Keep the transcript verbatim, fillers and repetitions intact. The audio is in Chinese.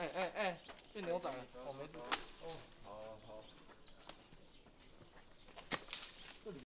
哎哎哎，变牛仔了，我没事。